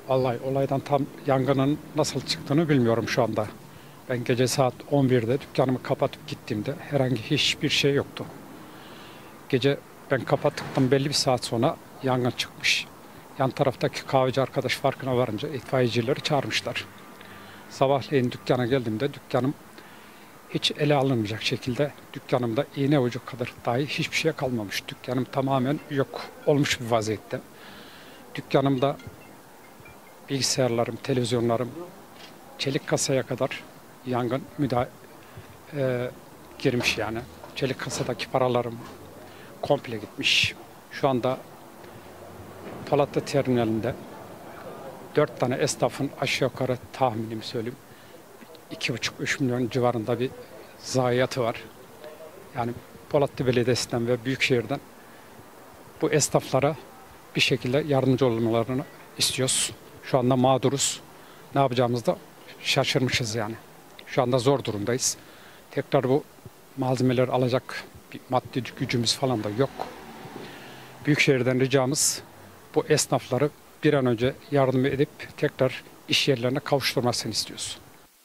Vallahi olaydan tam yangının nasıl çıktığını bilmiyorum şu anda. Ben gece saat 11'de dükkanımı kapatıp gittiğimde herhangi hiçbir şey yoktu. Gece ben kapattıktan belli bir saat sonra yangın çıkmış. Yan taraftaki kahveci arkadaş farkına varınca itfaiyecileri çağırmışlar. Sabahleyin dükkana geldiğimde dükkanım hiç ele alınmayacak şekilde dükkanımda iğne ucu kadar dahi hiçbir şey kalmamış. Dükkanım tamamen yok olmuş bir vaziyette. Dükkanımda bilgisayarlarım, televizyonlarım, çelik kasaya kadar yangın girmiş yani. Çelik kasadaki paralarım komple gitmiş. Şu anda Polatlı terminalinde 4 tane esnafın aşağı yukarı tahminimi söyleyeyim 2,5-3 milyon civarında bir zayiatı var. Yani Polatlı Belediyesi'nden ve Büyükşehir'den bu esnaflara bir şekilde yardımcı olmalarını istiyoruz. Şu anda mağduruz. Ne yapacağımızı da şaşırmışız yani. Şu anda zor durumdayız. Tekrar bu malzemeleri alacak bir maddi gücümüz falan da yok. Büyükşehir'den ricamız bu esnafları bir an önce yardım edip tekrar iş yerlerine kavuşturmasını istiyoruz.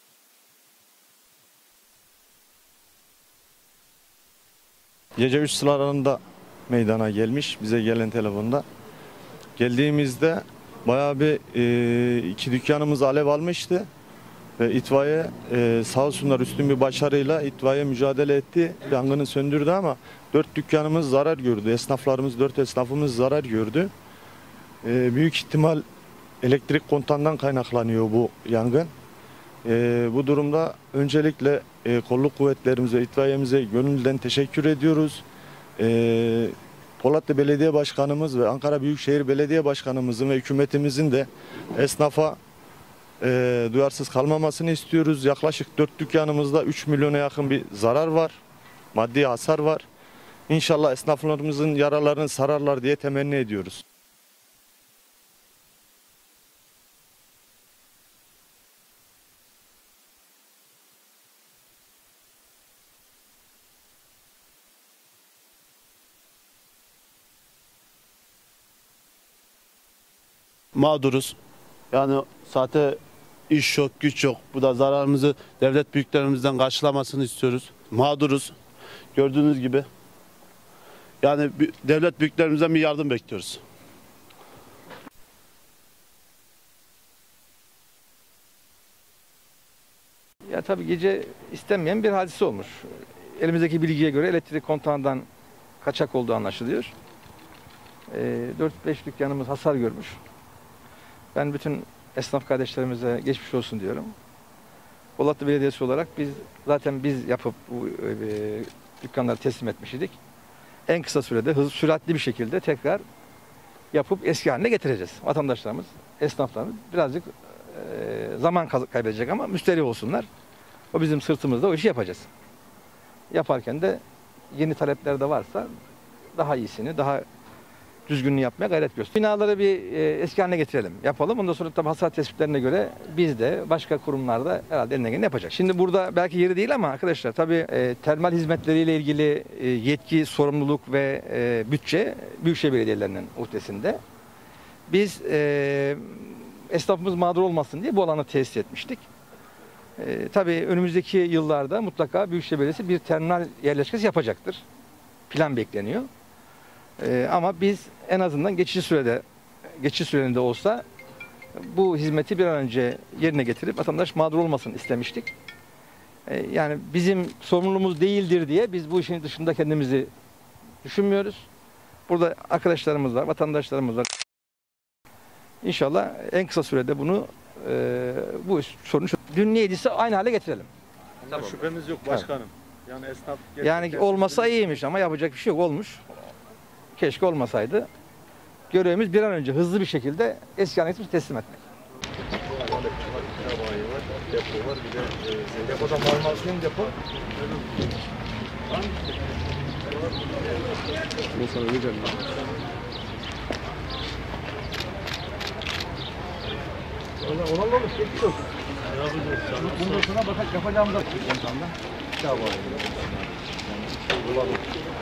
Gece 3 sıralarında meydana gelmiş bize gelen telefonda. Geldiğimizde bayağı bir iki dükkanımız alev almıştı. Ve itfaiye sağ olsunlar üstün bir başarıyla itfaiye mücadele etti. Yangını söndürdü ama 4 dükkanımız zarar gördü. Esnaflarımız, 4 esnafımız zarar gördü. Büyük ihtimal elektrik kontağından kaynaklanıyor bu yangın. Bu durumda öncelikle kolluk kuvvetlerimize, itfaiyemize gönülden teşekkür ediyoruz. Polatlı Belediye Başkanımız ve Ankara Büyükşehir Belediye Başkanımızın ve hükümetimizin de esnafa duyarsız kalmamasını istiyoruz. Yaklaşık 4 dükkanımızda 3 milyona yakın bir zarar var. Maddi hasar var. İnşallah esnaflarımızın yaralarını sararlar diye temenni ediyoruz. Mağduruz. Yani zaten iş yok, güç yok. Bu da zararımızı devlet büyüklerimizden karşılamasını istiyoruz. Mağduruz. Gördüğünüz gibi. Yani devlet büyüklerimizden bir yardım bekliyoruz. Ya tabii gece istenmeyen bir hadise olmuş. Elimizdeki bilgiye göre elektrik kontağından kaçak olduğu anlaşılıyor. 4-5 dükkanımız hasar görmüş. Ben bütün esnaf kardeşlerimize geçmiş olsun diyorum. Polatlı Belediyesi olarak biz yapıp bu dükkanları teslim etmiştik. En kısa sürede süratli bir şekilde tekrar yapıp eski haline getireceğiz. Vatandaşlarımız, esnaflarımız birazcık zaman kaybedecek ama müşteri olsunlar. O bizim sırtımızda o işi yapacağız. Yaparken de yeni talepler de varsa daha iyisini, daha düzgününü yapmaya gayret gösteriyoruz. Binaları bir eski haline getirelim, yapalım. Ondan sonra tabii hasar tespitlerine göre biz de başka kurumlarda herhalde elinden geleni yapacak. Şimdi burada belki yeri değil ama arkadaşlar tabii termal hizmetleriyle ilgili yetki, sorumluluk ve bütçe Büyükşehir Belediyelerinin uhdesinde. Biz esnafımız mağdur olmasın diye bu alanı tesis etmiştik. Tabii önümüzdeki yıllarda mutlaka Büyükşehir Belediyesi bir terminal yerleşkesi yapacaktır. Plan bekleniyor. Ama biz en azından geçici sürelerinde olsa bu hizmeti bir an önce yerine getirip vatandaş mağdur olmasın istemiştik. Yani bizim sorumluluğumuz değildir diye biz bu işin dışında kendimizi düşünmüyoruz. Burada arkadaşlarımız var, vatandaşlarımız var. İnşallah en kısa sürede bu sorunu dün neydiyse aynı hale getirelim. Tamam. Şüphemiz yok başkanım. Yani esnaf yani olmasa iyiymiş ama yapacak bir şey yok, olmuş. Keşke olmasaydı. Görevimiz bir an önce hızlı bir şekilde eski haline teslim etmek. Depo var, bir de Depoda Marmaris'in depo. Nasıl öyle geldi? Olan olur, geçmiş olsun. Bundan sonra yapacağımıza konuşalım. Tamam.